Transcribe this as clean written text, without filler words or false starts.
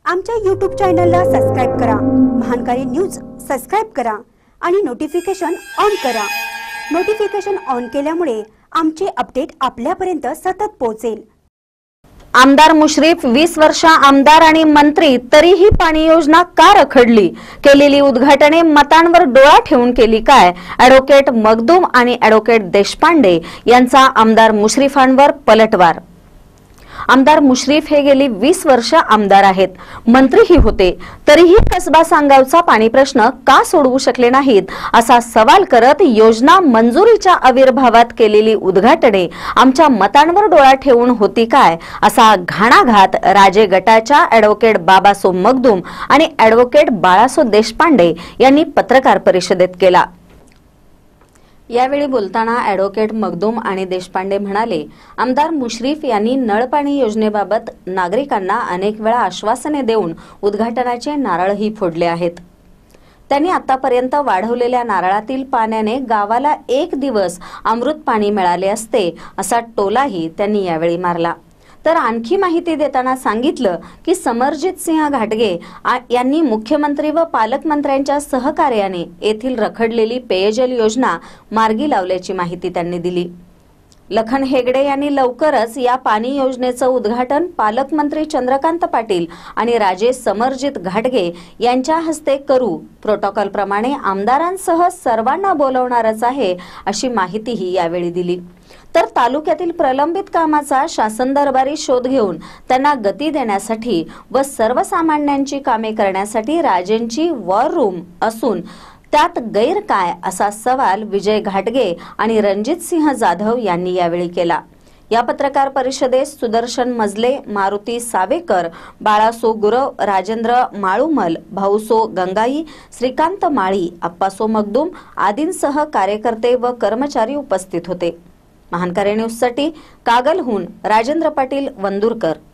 आमच्या YouTube चॅनलला subscribe करा। महानकारी न्यूज सबस्क्राइब करा आणि नोटिफिकेशन ऑन करा। नोटिफिकेशन ऑन केल्यामुळे आमचे अपडेट आपल्यापर्यंत सतत पोहोचेल। आमदार मुश्रीफ 20 वर्ष आमदार आणि मंत्री तरीही पाणी योजना का रखडली? केलेली उद्घाटने मतांवर डोळा ठेवून केली काय? ॲडव्होकेट मखदूम आणि ॲडव्होकेट देशपांडे यांचा आमदार मुश्रीफांवर पलटवार। आमदार मुश्रीफ हे गेली 20 वर्ष आमदार आहेत, मंत्रीही होते, तरीही कसबा सांगावचा पाणी प्रश्न का सोडवू शकले नाहीत असा सवाल करत योजना मंजुरीच्या आविर्भावात केलेली उद्घाटने आमच्या मतांवर डोळा ठेवून होती काय असा घाणाघात राजे गटाच्या ॲडव्होकेट बाबासो मखदूम आणि ॲडव्होकेट बाळासो देशपांडे यांनी पत्रकार परिषदेत केला। यावेळी बोलताना ॲडव्होकेट मखदूम आणि देशपांडे म्हणाले, आमदार मुश्रीफ यांनी नळपाणी योजनेबाबत नागरिकांना अनेक वेळा आश्वासने देऊन उद्घाटनाचे नारळही फोडले आहेत। त्यांनी आतापर्यंत वाढवलेल्या नारळातील पाण्याने गावाला एक दिवस अमृत पाणी मिळाले असते असा टोलाही त्यांनी यावेळी मारला। तर आणखी माहिती देताना सांगितलं की समरजित सिंह घाटगे यांनी मुख्यमंत्री व पालकमंत्र्यांच्या सहकार्याने येथील रखडलेली पेयजल योजना मार्गी लावल्याची माहिती त्यांनी दिली। लखन हेगडे यांनी लवकरच या पाणी योजनेचं उद्घाटन पालकमंत्री चंद्रकांत पाटील आणि राजे समरजित घाटगे यांच्या हस्ते करू, प्रोटोकॉल प्रमाणे आमदारांसह सर्वांना बोलवणारच आहे अशी माहितीही यावेळी दिली। तर तालुक्यातील प्रलंबित कामाचा शासन दरबारी शोध घेऊन त्यांना गती देण्यासाठी व सर्वसामान्यांची कामे करण्यासाठी राजेंची वॉर रूम असून त्यात गैर काय असा सवाल विजय घाटगे आणि रणजित सिंह जाधव यांनी यावेळी केला। या पत्रकार परिषदेत सुदर्शन मजले, मारुती सावेकर, बाळासो गुरव, राजेंद्र माळुमल, भाऊसो गंगाई, श्रीकांत माळी, अप्पासो मखदूम आदींसह कार्यकर्ते व कर्मचारी उपस्थित होते। महानकारी न्यूजसाठी कागलहून राजेंद्र पाटील वंदुरकर।